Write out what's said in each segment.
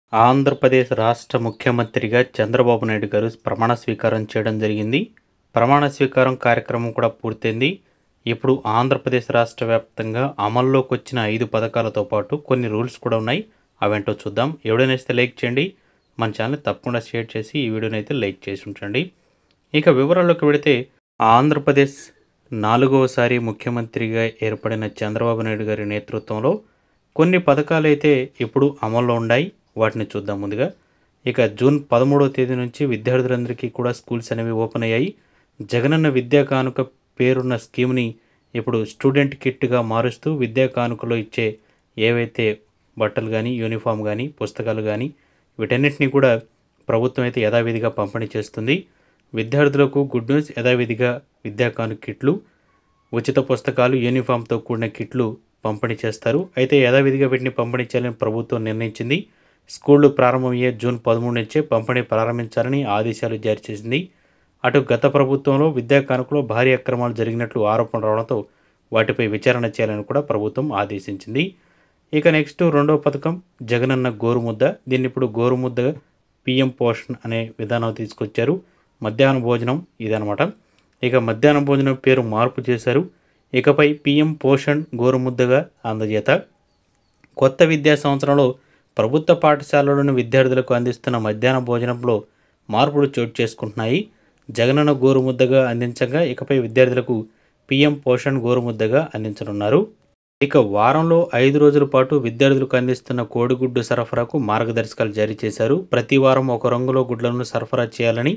ఆంధ్రప్రదేశ్ రాష్ట్ర ముఖ్యమంత్రిగా చంద్రబాబు నాయుడు గారు ప్రమాణ స్వీకారం చేయడం జరిగింది. ప్రమాణ స్వీకారం కార్యక్రమం కూడా పూర్తయింది. ఇప్పుడు ఆంధ్రప్రదేశ్ రాష్ట్ర వ్యాప్తంగా అమల్లోకి వచ్చిన 5 పథకాలతో పాటు కొన్ని రూల్స్ కూడా ఉన్నాయి. అవేంటో చూద్దాం. ఎవడైనా ఇస్తే లైక్ చేయండి. మన ఛానల్ తప్పకుండా షేర్ చేసి ఈ వీడియోని అయితే లైక్ చేసి ఉంచండి. ఇక వివరాల్లోకి వెళితే ఆంధ్రప్రదేశ్ 4వసారి ముఖ్యమంత్రిగా ఏర్పడిన చంద్రబాబు నాయుడు గారి నేతృత్వంలో కొన్ని పథకాలు అయితే ఇప్పుడు అమల్లో ఉన్నాయి. వాటిని చూద్దాం. ముందుగా ఇక జూన్ 13వ తేదీ నుంచి విద్యార్థులందరికీ కూడా స్కూల్స్ అనేవి ఓపెన్ అయ్యాయి. జగనన్న విద్యా కానుక పేరున్న స్కీమ్ని ఇప్పుడు స్టూడెంట్ కిట్గా మారుస్తూ విద్యా కానుకలో ఇచ్చే ఏవైతే బట్టలు కానీ, యూనిఫామ్ కానీ, పుస్తకాలు కానీ వీటన్నిటిని కూడా ప్రభుత్వం అయితే యథావిధిగా పంపిణీ చేస్తుంది. విద్యార్థులకు గుడ్ న్యూస్, యథావిధిగా విద్యా కానుక కిట్లు, ఉచిత పుస్తకాలు, యూనిఫామ్తో కూడిన కిట్లు పంపిణీ చేస్తారు. అయితే యథావిధిగా వీటిని పంపిణీ చేయాలని ప్రభుత్వం నిర్ణయించింది. స్కూళ్లు ప్రారంభమయ్యే జూన్ 13 నుంచే పంపిణీ ప్రారంభించాలని ఆదేశాలు జారీ చేసింది. అటు గత ప్రభుత్వంలో విద్యా కానుకలో భారీ అక్రమాలు జరిగినట్లు ఆరోపణలు రావడంతో వాటిపై విచారణ చేయాలని కూడా ప్రభుత్వం ఆదేశించింది. ఇక నెక్స్ట్ రెండవ పథకం జగనన్న గోరుముద్ద. దీన్ని ఇప్పుడు గోరుముద్ద పిఎం పోషణ్ అనే విధానం తీసుకొచ్చారు. మధ్యాహ్న భోజనం ఇదనమాట. ఇక మధ్యాహ్న భోజనం పేరు మార్పు చేశారు. ఇకపై పిఎం పోషణ్ గోరుముద్దగా అందజేత. కొత్త విద్యా సంవత్సరంలో ప్రభుత్వ పాఠశాలలోని విద్యార్థులకు అందిస్తున్న మధ్యాహ్న భోజనంలో మార్పులు చోటు చేసుకుంటున్నాయి. జగనన్న గోరుముద్దగా అందించగా ఇకపై విద్యార్థులకు పిఎం పోషణ్ గోరుముద్దగా అందించనున్నారు. ఇక వారంలో 5 రోజుల పాటు విద్యార్థులకు అందిస్తున్న కోడిగుడ్డు సరఫరాకు మార్గదర్శకాలు జారీ చేశారు. ప్రతి వారం ఒక రంగులో గుడ్లను సరఫరా చేయాలని,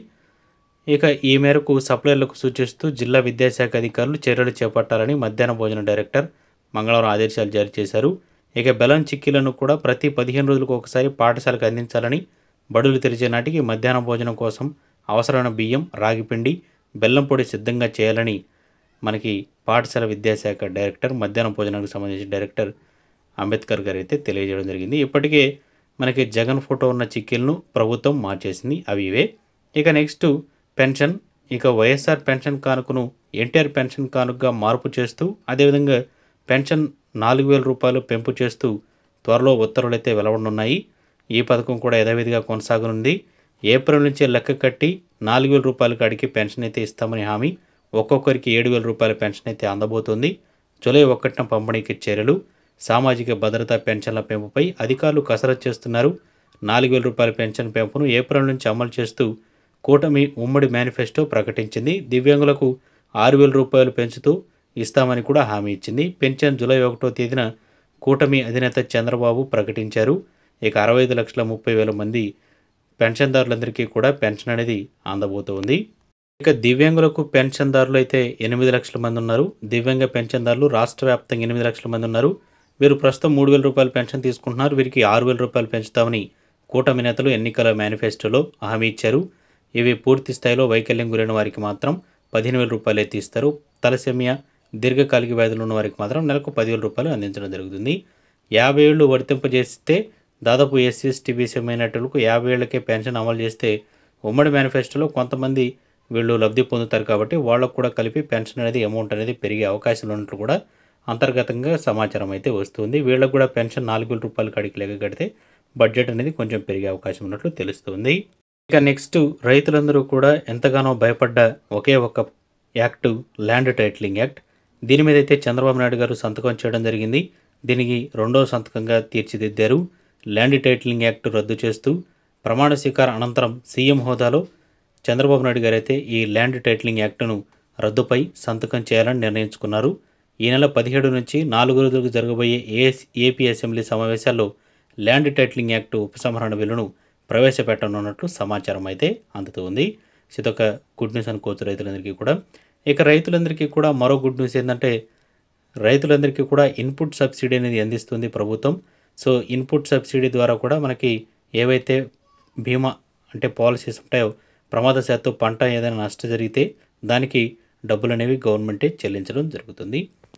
ఇక ఈ మేరకు సప్లైర్లకు సూచిస్తూ జిల్లా విద్యాశాఖ అధికారులు చర్యలు చేపట్టాలని మధ్యాహ్న భోజన డైరెక్టర్ మంగళవారం ఆదేశాలు జారీ చేశారు. ఇక బెల్లం చిక్కీలను కూడా ప్రతి 15 రోజులకు ఒకసారి పాఠశాలకు అందించాలని, బడులు తెరిచే నాటికి మధ్యాహ్న భోజనం కోసం అవసరమైన బియ్యం, రాగిపిండి, బెల్లం పొడి సిద్ధంగా చేయాలని మనకి పాఠశాల విద్యాశాఖ డైరెక్టర్, మధ్యాహ్న భోజనానికి సంబంధించిన డైరెక్టర్ అంబేద్కర్ గారు అయితే తెలియజేయడం జరిగింది. ఇప్పటికే మనకి జగన్ ఫోటో ఉన్న చిక్కీలను ప్రభుత్వం మార్చేసింది. అవి ఇవే. ఇక నెక్స్ట్ పెన్షన్. ఇక వైఎస్ఆర్ పెన్షన్ కానుకను ఎన్టీఆర్ పెన్షన్ కానుకగా మార్పు చేస్తూ, అదేవిధంగా పెన్షన్ 4,000 రూపాయలు పెంపు చేస్తూ త్వరలో ఉత్తర్వులు అయితే వెలువడనున్నాయి. ఈ పథకం కూడా యథావిధిగా కొనసాగనుంది. ఏప్రిల్ నుంచే లెక్క కట్టి 4,000 రూపాయల కాడికి పెన్షన్ అయితే ఇస్తామని హామీ. ఒక్కొక్కరికి 7,000 రూపాయల పెన్షన్ అయితే అందబోతోంది. జూలై 1న పంపిణీకి చర్యలు. సామాజిక భద్రతా పెన్షన్ల పెంపుపై అధికారులు కసరత్తు చేస్తున్నారు. 4,000 రూపాయల పెన్షన్ పెంపును ఏప్రిల్ నుంచి అమలు చేస్తూ కూటమి ఉమ్మడి మేనిఫెస్టో ప్రకటించింది. దివ్యాంగులకు 6,000 రూపాయలు పెంచుతూ ఇస్తామని కూడా హామీ ఇచ్చింది. పెన్షన్ జూలై 1వ తేదీన కూటమి అధినేత చంద్రబాబు ప్రకటించారు. ఇక 65,30,000 మంది పెన్షన్దారులందరికీ కూడా పెన్షన్ అనేది అందబోతోంది. ఇక దివ్యాంగులకు పెన్షన్దారులు అయితే 8 లక్షల మంది ఉన్నారు. దివ్యాంగ పెన్షన్దారులు రాష్ట్ర వ్యాప్తంగా 8 లక్షల మంది ఉన్నారు. వీరు ప్రస్తుతం 3,000 రూపాయల పెన్షన్ తీసుకుంటున్నారు. వీరికి 6,000 రూపాయలు పెంచుతామని కూటమి నేతలు ఎన్నికల మేనిఫెస్టోలో హామీ ఇచ్చారు. ఇవి పూర్తి స్థాయిలో వైకల్యం గురైన వారికి మాత్రం 15,000 రూపాయలు అయితే ఇస్తారు. తలసేమియా, దీర్ఘకాలిక వ్యాధులు ఉన్న వారికి మాత్రం నెలకు 10,000 రూపాయలు అందించడం జరుగుతుంది. 50 ఏళ్ళు వర్తింపజేస్తే దాదాపు ఎస్సీ, ఎస్టీ, బీసీ మైనార్టీలకు 50 ఏళ్లకే పెన్షన్ అమలు చేస్తే ఉమ్మడి మేనిఫెస్టోలో కొంతమంది వీళ్ళు లబ్ధి పొందుతారు. కాబట్టి వాళ్ళకు కూడా కలిపి పెన్షన్ అనేది అమౌంట్ అనేది పెరిగే అవకాశాలు ఉన్నట్లు కూడా అంతర్గతంగా సమాచారం అయితే వస్తుంది. వీళ్ళకు కూడా పెన్షన్ 4,000 రూపాయల కాడికి లెక్క కడితే బడ్జెట్ అనేది కొంచెం పెరిగే అవకాశం ఉన్నట్లు తెలుస్తుంది. ఇక నెక్స్ట్ రైతులందరూ కూడా ఎంతగానో భయపడ్డ ఒకే ఒక యాక్ట్ ల్యాండ్ టైటిలింగ్ యాక్ట్. దీని మీద అయితే చంద్రబాబు నాయుడు గారు సంతకం చేయడం జరిగింది. దీనికి రెండవ సంతకంగా తీర్చిదిద్దారు. ల్యాండ్ టైటిలింగ్ యాక్ట్ రద్దు చేస్తూ ప్రమాణ స్వీకారం అనంతరం సీఎం హోదాలో చంద్రబాబు నాయుడు గారు అయితే ఈ ల్యాండ్ టైటిలింగ్ యాక్టును రద్దుపై సంతకం చేయాలని నిర్ణయించుకున్నారు. ఈ నెల 17 నుంచి 4 రోజులకు జరగబోయే ఏపీ అసెంబ్లీ సమావేశాల్లో ల్యాండ్ టైటిలింగ్ యాక్టు ఉపసంహరణ బిల్లును ప్రవేశపెట్టనున్నట్లు సమాచారం అయితే అందుతుంది. ఇదొక గుడ్ న్యూస్ అనుకోవచ్చు రైతులందరికీ కూడా. ఇక రైతులందరికీ కూడా మరో గుడ్ న్యూస్ ఏంటంటే రైతులందరికీ కూడా ఇన్పుట్ సబ్సిడీ అనేది అందిస్తుంది ప్రభుత్వం. సో ఇన్పుట్ సబ్సిడీ ద్వారా కూడా మనకి ఏవైతే బీమా అంటే పాలసీస్ ఉంటాయో, ప్రమాదశాత్తు పంట ఏదైనా నష్టం జరిగితే దానికి డబ్బులు అనేవి గవర్నమెంటే చెల్లించడం జరుగుతుంది.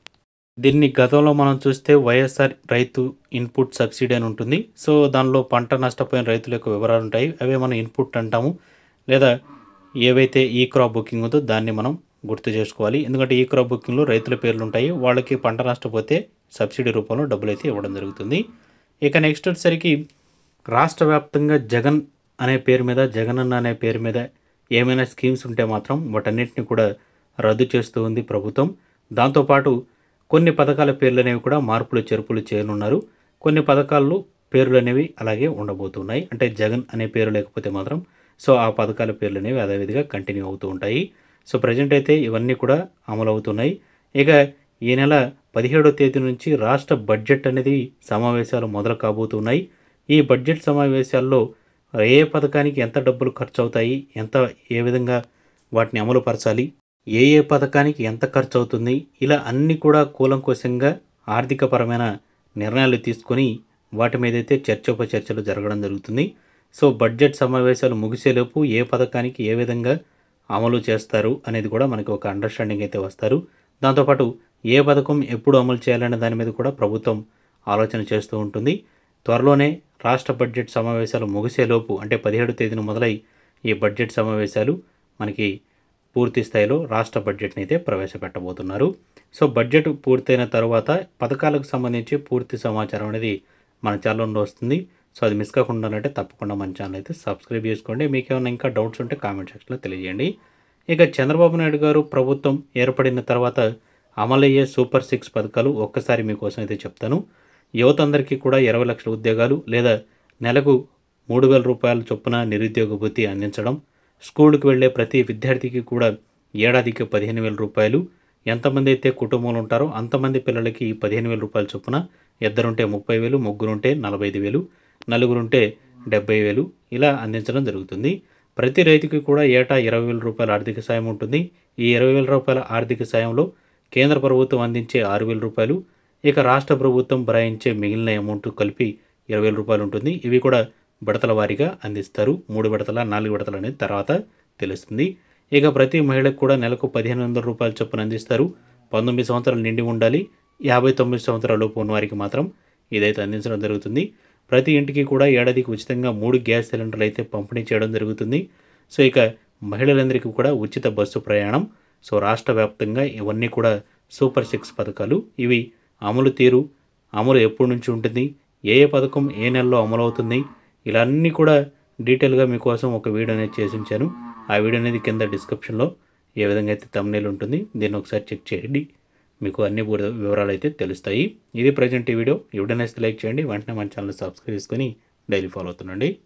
దీన్ని గతంలో మనం చూస్తే వైఎస్ఆర్ రైతు ఇన్పుట్ సబ్సిడీ అని ఉంటుంది. సో దానిలో పంట నష్టపోయిన రైతుల యొక్క వివరాలు ఉంటాయి. అవే మనం ఇన్పుట్ అంటాము. లేదా ఏవైతే ఈ క్రాప్ బుకింగ్ ఉందో దాన్ని మనం గుర్తు చేసుకోవాలి. ఎందుకంటే ఈ క్రాప్ బుకింగ్లో రైతుల పేర్లు ఉంటాయి. వాళ్ళకి పంట నష్టపోతే సబ్సిడీ రూపంలో డబ్బులు అయితే ఇవ్వడం జరుగుతుంది. ఇక నెక్స్ట్ వచ్చేసరికి రాష్ట్ర వ్యాప్తంగా జగన్ అనే పేరు మీద, జగనన్న అనే పేరు మీద ఏమైనా స్కీమ్స్ ఉంటే మాత్రం వాటన్నిటిని కూడా రద్దు చేస్తూ ఉంది ప్రభుత్వం. దాంతోపాటు కొన్ని పథకాల పేర్లనేవి కూడా మార్పులు చేర్పులు చేయనున్నారు. కొన్ని పథకాల్లో పేర్లనేవి అలాగే ఉండబోతున్నాయి. అంటే జగన్ అనే పేరు లేకపోతే మాత్రం ఆ పథకాల పేర్లనేవి అదేవిధంగా కంటిన్యూ అవుతూ ఉంటాయి. ప్రెజెంట్ అయితే ఇవన్నీ కూడా అమలవుతున్నాయి. ఇక ఈ నెల 17వ తేదీ నుంచి రాష్ట్ర బడ్జెట్ అనేది సమావేశాలు మొదలు కాబోతున్నాయి. ఈ బడ్జెట్ సమావేశాల్లో ఏ పథకానికి ఎంత డబ్బులు ఖర్చు అవుతాయి, ఏ విధంగా వాటిని అమలు పరచాలి, ఏ పథకానికి ఎంత ఖర్చు అవుతుంది, ఇలా అన్నీ కూడా కూలంకషంగా ఆర్థికపరమైన నిర్ణయాలు తీసుకొని వాటి మీదైతే చర్చోపచర్చలు జరగడం జరుగుతుంది. బడ్జెట్ సమావేశాలు ముగిసేలోపు ఏ పథకానికి ఏ విధంగా అమలు చేస్తారు అనేది కూడా మనకి ఒక అండర్స్టాండింగ్ అయితే వస్తారు. దాంతోపాటు ఏ పథకం ఎప్పుడు అమలు చేయాలనే దాని మీద కూడా ప్రభుత్వం ఆలోచన చేస్తూ ఉంటుంది. త్వరలోనే రాష్ట్ర బడ్జెట్ సమావేశాలు ముగిసేలోపు అంటే 17వ తేదీన మొదలై ఈ బడ్జెట్ సమావేశాలు మనకి పూర్తి స్థాయిలో రాష్ట్ర బడ్జెట్ని అయితే ప్రవేశపెట్టబోతున్నారు. బడ్జెట్ పూర్తయిన తర్వాత పథకాలకు సంబంధించి పూర్తి సమాచారం అనేది మన ఛానల్లో వస్తుంది. అది మిస్ కాకుండా ఉండాలంటే తప్పకుండా మన ఛానల్ అయితే సబ్స్క్రైబ్ చేసుకోండి. మీకేమైనా ఇంకా డౌట్స్ ఉంటే కామెంట్ సెక్షన్లో తెలియజేయండి. ఇక చంద్రబాబు నాయుడు గారు ప్రభుత్వం ఏర్పడిన తర్వాత అమలయ్యే సూపర్ 6 పథకాలు ఒక్కసారి మీకోసం అయితే చెప్తాను. యువత అందరికీ కూడా 20 లక్షల ఉద్యోగాలు లేదా నెలకు 3,000 రూపాయల చొప్పున నిరుద్యోగ భృతి అందించడం, స్కూలుకు వెళ్లే ప్రతి విద్యార్థికి కూడా ఏడాదికి 15,000 రూపాయలు, ఎంతమంది అయితే కుటుంబంలో ఉంటారో అంతమంది పిల్లలకి 15,000 రూపాయల చొప్పున, ఇద్దరుంటే 30,000, ముగ్గురుంటే 45,000, నలుగురుంటే 70,000 ఇలా అందించడం జరుగుతుంది. ప్రతి రైతుకి కూడా ఏటా 20,000 రూపాయల ఆర్థిక సాయం ఉంటుంది. ఈ 20,000 రూపాయల ఆర్థిక సాయంలో కేంద్ర ప్రభుత్వం అందించే 6,000 రూపాయలు, ఇక రాష్ట్ర ప్రభుత్వం భరాయించే మిగిలిన అమౌంట్ కలిపి 20,000 రూపాయలు ఉంటుంది. ఇవి కూడా విడతల వారీగా అందిస్తారు. 3 విడతల 4 విడతలు అనేది తర్వాత తెలుస్తుంది. ఇక ప్రతి మహిళకు కూడా నెలకు 1,500 రూపాయల చొప్పున అందిస్తారు. 19 సంవత్సరాలు నిండి ఉండాలి. 59 సంవత్సరాల లోపు ఉన్న వారికి మాత్రం ఇదైతే అందించడం జరుగుతుంది. ప్రతి ఇంటికి కూడా ఏడాదికి ఉచితంగా 3 గ్యాస్ సిలిండర్లు అయితే పంపిణీ చేయడం జరుగుతుంది. ఇక మహిళలందరికీ కూడా ఉచిత బస్సు ప్రయాణం. రాష్ట్ర వ్యాప్తంగా ఇవన్నీ కూడా సూపర్ 6 పథకాలు. ఇవి అమలు ఎప్పటి నుంచి ఉంటుంది, ఏ పథకం ఏ నెలలో అమలు అవుతుంది, ఇలా అన్నీ కూడా డీటెయిల్గా మీకోసం ఒక వీడియో అనేది చేసి ఉంచాను. ఆ వీడియో అనేది కింద డిస్క్రిప్షన్లో ఏ విధంగా అయితే థంబ్నెయిల్ ఉంటుంది, దీన్ని ఒకసారి చెక్ చేయండి. మీకు అన్ని వివరాలు అయితే తెలుస్తాయి. ఇది ప్రజెంట్ ఈ వీడియో నచ్చితే లైక్ చేయండి. వెంటనే మన ఛానల్ సబ్స్క్రైబ్ చేసుకొని డైలీ ఫాలో అవుతుండండి.